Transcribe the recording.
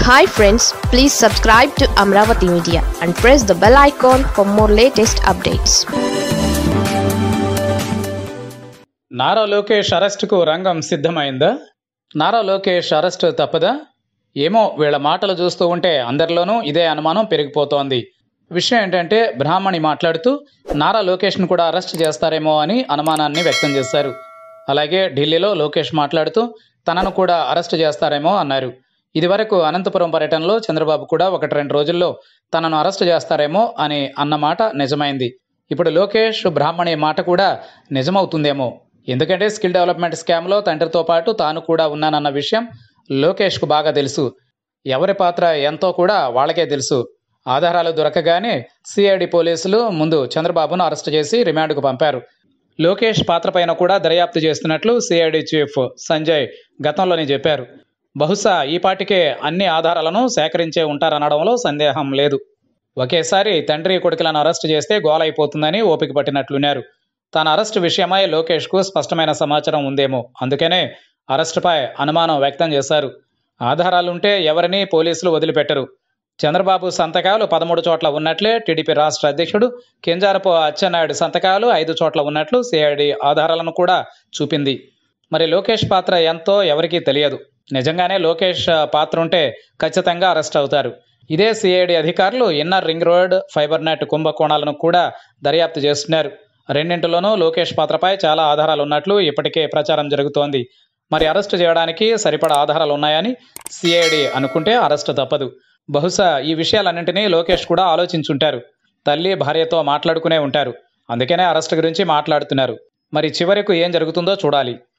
Hi friends, please subscribe to Amaravathi Media and press the bell icon for more latest updates. Nara Lokesh అరెస్టుకు రంగం సిద్ధమైందా? Nara Lokesh arrest తప్పదా? ఏమో, వీళ్ళ మాటలు చూస్తూ ఉంటే అందరిలోనూ ఇదే అనుమానం పెరిగిపోతోంది. విషయం ఏంటంటే, బ్రాహ్మణి మాట్లాడుతూ నారా లోకేష్ను కూడా అరెస్ట్ చేస్తారేమో అని అనుమానాన్ని వ్యక్తం చేశారు. అలాగే ఢిల్లీలో లోకేష్ మాట్లాడుతూ తనను కూడా అరెస్ట్ చేస్తారేమో అన్నారు. ఇదివరకు అనంతపురం పర్యటనలో చంద్రబాబు కూడా 1-2 రోజుల్లో తనను అరెస్ట్ చేస్తారేమో అని అన్నమాట నిజమైంది. ఇప్పుడు లోకేష్ బ్రాహ్మణి మాట కూడా నిజమవుతుందేమో. ఎందుకంటే స్కిల్ డెవలప్మెంట్ స్కామ్లో తండ్రితో పాటు తాను కూడా ఉన్నానన్న విషయం లోకేష్కు బాగా తెలుసు. ఎవరి పాత్ర ఎంతో కూడా వాళ్ళకే తెలుసు. ఆధారాలు దొరకగానే CID పోలీసులు ముందు చంద్రబాబును అరెస్ట్ చేసి రిమాండ్కు పంపారు. లోకేష్ పాత్రపైన కూడా దర్యాప్తు చేస్తున్నట్లు CID చీఫ్ సంజయ్ గతంలోనే చెప్పారు. బహుశా ఈ పాటికే అన్ని ఆధారాలను సేకరించే ఉంటారనడంలో సందేహం లేదు. ఒకేసారి తండ్రి కొడుకులను అరెస్టు చేస్తే గోలైపోతుందని ఓపిక పట్టినట్లున్నారు. తన అరెస్టు విషయమై లోకేష్కు స్పష్టమైన సమాచారం ఉందేమో, అందుకనే అరెస్టుపై అనుమానం వ్యక్తం చేశారు. ఆధారాలుంటే ఎవరిని పోలీసులు వదిలిపెట్టరు. చంద్రబాబు సంతకాలు 13 చోట్ల ఉన్నట్లే టీడీపీ రాష్ట్ర అధ్యక్షుడు కింజారపు అచ్చెన్నాయుడు సంతకాలు 5 చోట్ల ఉన్నట్లు CID ఆధారాలను కూడా చూపింది. మరి లోకేష్ పాత్ర ఎంతో ఎవరికీ తెలియదు. నిజంగానే లోకేష్ పాత్ర ఉంటే ఖచ్చితంగా అరెస్ట్ అవుతారు. ఇదే CID అధికారులు inner ring road, fibre net కుంభకోణాలను కూడా దర్యాప్తు చేస్తున్నారు. రెండింటిలోనూ లోకేష్ పాత్రపై చాలా ఆధారాలు ఉన్నట్లు ఇప్పటికే ప్రచారం జరుగుతోంది. మరి అరెస్టు చేయడానికి సరిపడా ఆధారాలు ఉన్నాయని CID అనుకుంటే అరెస్టు తప్పదు. బహుశా ఈ విషయాలన్నింటినీ లోకేష్ కూడా ఆలోచించుంటారు. తల్లి భార్యతో మాట్లాడుకునే ఉంటారు. అందుకనే అరెస్టు గురించి మాట్లాడుతున్నారు. మరి చివరకు ఏం జరుగుతుందో చూడాలి.